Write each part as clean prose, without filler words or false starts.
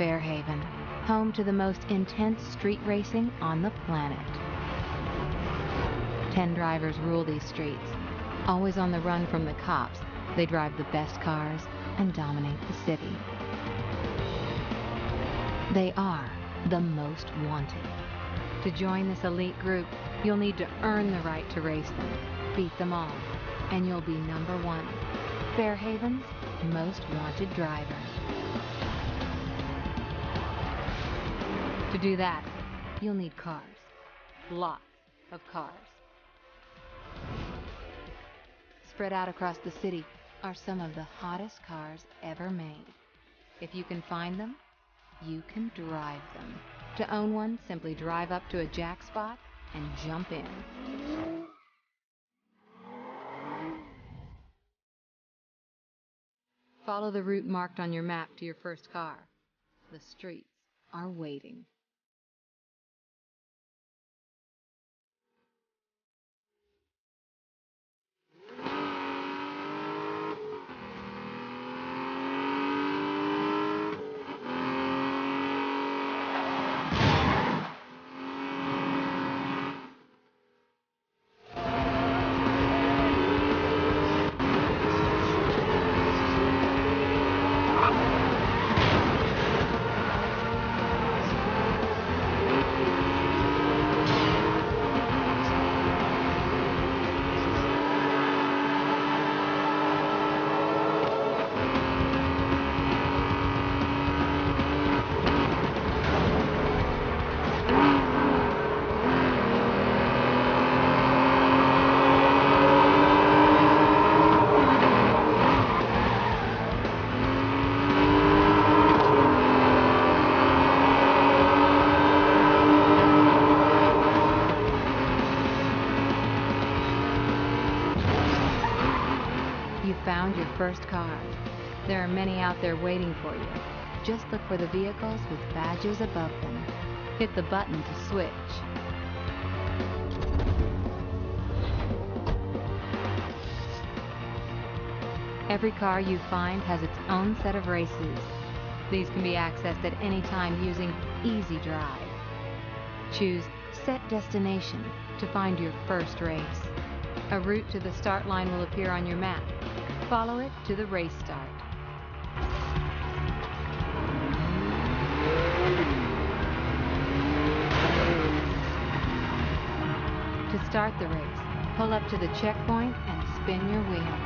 Fairhaven, home to the most intense street racing on the planet. 10 drivers rule these streets. Always on the run from the cops, they drive the best cars and dominate the city. They are the most wanted. To join this elite group, you'll need to earn the right to race them, beat them all, and you'll be #1, Fairhaven's most wanted driver. To do that, you'll need cars. Lots of cars. Spread out across the city are some of the hottest cars ever made. If you can find them, you can drive them. To own one, simply drive up to a jack spot and jump in. Follow the route marked on your map to your first car. The streets are waiting. Found your first car. There are many out there waiting for you. Just look for the vehicles with badges above them. Hit the button to switch. Every car you find has its own set of races. These can be accessed at any time using Easy Drive. Choose Set Destination to find your first race. A route to the start line will appear on your map. Follow it to the race start. To start the race, pull up to the checkpoint and spin your wheels.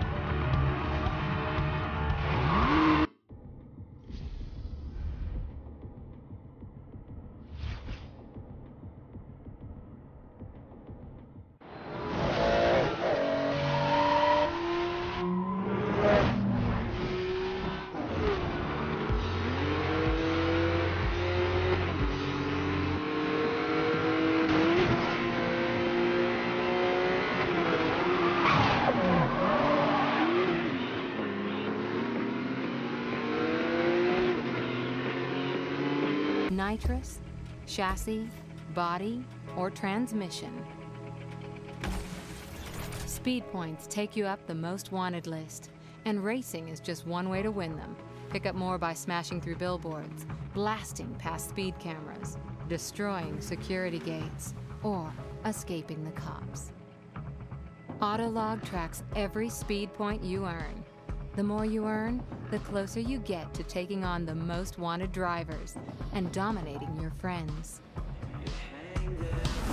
Nitrous, chassis, body, or transmission. Speed points take you up the most wanted list, and racing is just one way to win them. Pick up more by smashing through billboards, blasting past speed cameras, destroying security gates, or escaping the cops. Autolog tracks every speed point you earn. The more you earn, the closer you get to taking on the most wanted drivers and dominating your friends.